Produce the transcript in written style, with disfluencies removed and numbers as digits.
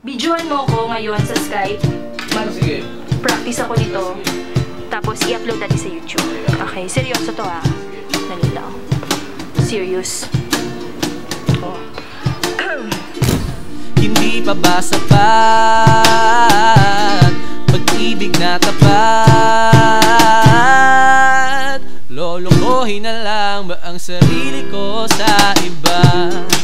Videoan mo ko ngayon sa Skype. Mag-practice ako nito. Tapos i-upload natin sa YouTube. Okay, seryoso to ha. Dali lang. Serious. Oh. Hindi pa ba sapat pag-ibig na tapat? Lolokohin na lang ba ang sarili ko sa iba?